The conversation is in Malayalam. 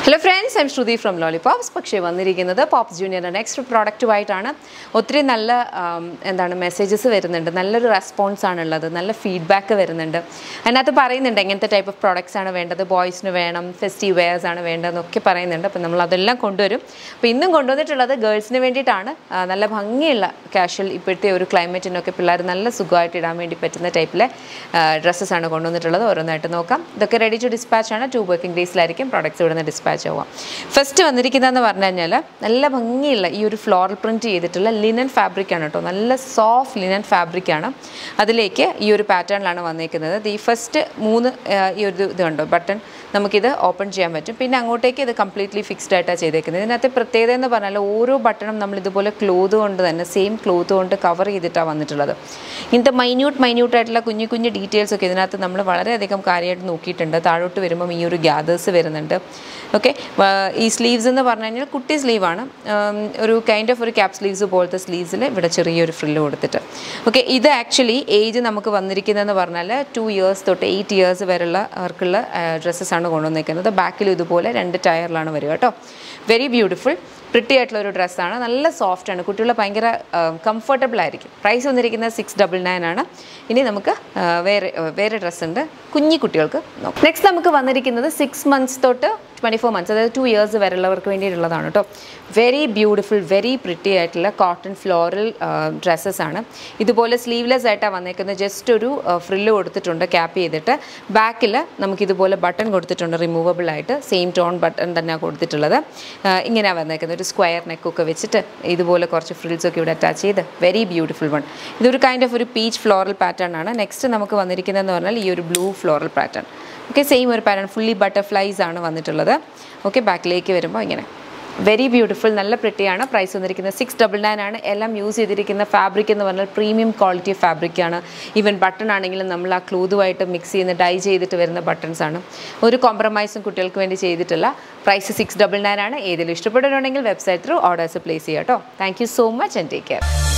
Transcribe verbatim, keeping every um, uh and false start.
Hello friends, I'm Shruti from Popz. പക്ഷേ വന്നിരിക്കുന്നത് Popz Junior's next product ആയിട്ടാണ്. ഒത്തിരി നല്ല എന്താണ് മെസ്സേജസ് വരുന്നുണ്ട്. നല്ലൊരു റെസ്പോൺസ് ആണുള്ളത്. നല്ല ഫീഡ്ബാക്ക് വരുന്നുണ്ട്. അതിനകത്ത് പറയുന്നുണ്ട് എങ്ങനത്തെ ടൈപ്പ് ഓഫ് പ്രോഡക്ട്സ് ആണ് വേണ്ടത്, ബോയ്സിന് വേണം, ഫെസ്റ്റീവ് വെയർസ് ആണ് വേണ്ടതെന്നൊക്കെ പറയുന്നുണ്ട്. അപ്പോൾ നമ്മൾ അതെല്ലാം കൊണ്ടുവരും. അപ്പോൾ ഇന്നും കൊണ്ടുവന്നിട്ടുള്ളത് ഗേൾസിന് വേണ്ടിയിട്ടാണ്. നല്ല ഭംഗിയുള്ള കാഷ്വൽ ഇപ്പോഴത്തെ ഒരു ക്ലൈമറ്റിനൊക്കെ പിള്ളേർ നല്ല സുഖമായിട്ട് ഇടാൻ വേണ്ടി പറ്റുന്ന ടൈപ്പിലെ ഡ്രസ്സസ് ആണ് കൊണ്ടുവന്നിട്ടുള്ളത്. ഓരോന്നായിട്ട് നോക്കാം. ഇതൊക്കെ റെഡി ടു ഡിസ്പാച്ച് ആണ്. ടു വർക്കിംഗ് ഡേയ്സിലായിരിക്കും പ്രോഡക്ട്സ് ഇവിടുന്ന് ഡിസ്പാച്ച് ആവാം. ഫസ്റ്റ് വന്നിരിക്കുന്നതെന്ന് പറഞ്ഞു കഴിഞ്ഞാൽ നല്ല ഭംഗിയുള്ള ഈ ഒരു ഫ്ലോറൽ പ്രിൻറ്റ് ചെയ്തിട്ടുള്ള ലിനൻ ഫാബ്രിക് ആണ് കേട്ടോ. നല്ല സോഫ്റ്റ് ലിനൻ ഫാബ്രിക് ആണ്. അതിലേക്ക് ഈ ഒരു പാറ്റേണിലാണ് വന്നിരിക്കുന്നത്. ഈ ഫസ്റ്റ് മൂന്ന് ഈ ഒരു ഇത് കണ്ടോ ബട്ടൺ നമുക്കിത് ഓപ്പൺ ചെയ്യാൻ പറ്റും. പിന്നെ അങ്ങോട്ടേക്ക് ഇത് കംപ്ലീറ്റ്ലി ഫിക്സ്ഡ് ആയിട്ടാണ് ചെയ്തേക്കുന്നത്. ഇതിനകത്ത് പ്രത്യേകത എന്ന് പറഞ്ഞാൽ ഓരോ ബട്ടണും നമ്മൾ ഇതുപോലെ ക്ലോത്ത് കൊണ്ട് തന്നെ സെയിം ക്ലോത്ത് കൊണ്ട് കവർ ചെയ്തിട്ടാണ് വന്നിട്ടുള്ളത്. ഇങ്ങനത്തെ മൈന്യൂട്ട് മൈന്യൂട്ട് ആയിട്ടുള്ള കുഞ്ഞു കുഞ്ഞു ഡീറ്റെയിൽസ് ഒക്കെ ഇതിനകത്ത് നമ്മൾ വളരെയധികം കാര്യമായിട്ട് നോക്കിയിട്ടുണ്ട്. താഴോട്ട് വരുമ്പം ഈ ഒരു ഗ്യാദേഴ്സ് വരുന്നുണ്ട്. ഓക്കെ, ഈ സ്ലീവ്സ് എന്ന് പറഞ്ഞു കഴിഞ്ഞാൽ കുട്ടി സ്ലീവാണ്. ഒരു കൈൻഡ് ഓഫ് ഒരു ക്യാപ് സ്ലീവ്സ് പോലത്തെ സ്ലീവ്സിൽ ഇവിടെ ചെറിയൊരു ഫ്രില്ല് കൊടുത്തിട്ട്. ഓക്കെ, ഇത് ആക്ച്വലി ഏജ് നമുക്ക് വന്നിരിക്കുന്നതെന്ന് പറഞ്ഞാൽ ടു ഇയേഴ്സ് തൊട്ട് എയ്റ്റ് ഇയേഴ്സ് വരെയുള്ള അവർക്കുള്ള ഡ്രസ്സസ് ആണ് കൊണ്ടുവന്നിരിക്കുന്നത്. ബാക്കിൽ ഇതുപോലെ രണ്ട് ടയറിലാണ് വരിക കേട്ടോ. വെരി ബ്യൂട്ടിഫുൾ പ്രിട്ടി ആയിട്ടുള്ള ഒരു ഡ്രസ്സാണ്. നല്ല സോഫ്റ്റ് ആണ്. കുട്ടികൾ ഭയങ്കര കംഫർട്ടബിൾ ആയിരിക്കും. പ്രൈസ് വന്നിരിക്കുന്നത് സിക്സ് ഡബിൾ നയൻ ആണ്. ഇനി നമുക്ക് വേറെ വേറെ ഡ്രസ്സ് ഉണ്ട് കുഞ്ഞി കുട്ടികൾക്ക്. നെക്സ്റ്റ് നമുക്ക് വന്നിരിക്കുന്നത് സിക്സ് മന്ത്സ് തൊട്ട് ട്വൻറ്റി ഫോർ മന്ത്സ് അതായത് ടു ഇയേഴ്സ് വരെയുള്ളവർക്ക് വേണ്ടിയിട്ടുള്ളതാണ് കേട്ടോ. വെരി ബ്യൂട്ടിഫുൾ വെരി പ്രിട്ടി ആയിട്ടുള്ള കോട്ടൺ ഫ്ലോറൽ ഡ്രസ്സസ് ആണ്. ഇതുപോലെ സ്ലീവ്ലെസ് ആയിട്ടാണ് വന്നേക്കുന്നത്. ജസ്റ്റ് ഒരു ഫ്രില്ല് കൊടുത്തിട്ടുണ്ട് ക്യാപ്പ് ചെയ്തിട്ട്. ബാക്കിൽ നമുക്കിതുപോലെ ബട്ടൺ കൊടുത്തിട്ടുണ്ട് റിമൂവബിൾ ആയിട്ട്. സെയിം ടോൺ ബട്ടൺ തന്നെയാണ് കൊടുത്തിട്ടുള്ളത്. ഇങ്ങനെയാണ് വന്നേക്കുന്നത്. ഒരു സ്ക്വയർ നെക്കൊക്കെ വെച്ചിട്ട് ഇതുപോലെ കുറച്ച് ഫ്രിൽസൊക്കെ ഇവിടെ അറ്റാച്ച് ചെയ്ത് വെരി ബ്യൂട്ടിഫുൾ വൺ. ഇതൊരു കൈൻഡ് ഓഫ് ഒരു പീച്ച് ഫ്ലോറൽ പാറ്റേൺ ആണ്. നെക്സ്റ്റ് നമുക്ക് വന്നിരിക്കുന്നതെന്ന് പറഞ്ഞാൽ ഈ ഒരു blue floral pattern. Okay, same ഒരു പാറ്റേൺ ഫുള്ളി ബട്ടർഫ്ലൈസ് ആണ് വന്നിട്ടുള്ളത്. ഓക്കെ, ബാക്കിലേക്ക് വരുമ്പോൾ ഇങ്ങനെ വെരി ബ്യൂട്ടിഫുൾ നല്ല പ്രിട്ടിയാണ്. പ്രൈസ് വന്നിരിക്കുന്നത് സിക്സ് ഡബിൾ നയൻ ആണ്. എല്ലാം യൂസ് ചെയ്തിരിക്കുന്ന ഫാബ്രിക് എന്ന് പറഞ്ഞാൽ പ്രീമിയം ക്വാളിറ്റി ഫാബ്രിക്കാണ്. ഈവൻ ബട്ടൺ ആണെങ്കിലും നമ്മൾ ആ ക്ലോത്തുമായിട്ട് മിക്സ് ചെയ്യുന്ന ഡൈ ചെയ്തിട്ട് വരുന്ന ബട്ടൺസ് ആണ്. ഒരു കോംപ്രമൈസും കുട്ടികൾക്ക് വേണ്ടി ചെയ്തിട്ടില്ല. പ്രൈസ് സിക്സ് ഡബിൾ നയൻ ആണ്. ഏതെങ്കിലും ഇഷ്ടപ്പെടുന്നുണ്ടെങ്കിൽ വെബ്സൈറ്റ് ത്രൂ ഓർഡേഴ്സ് പ്ലേസ് ചെയ്യാം കേട്ടോ. Thank you so much and take care.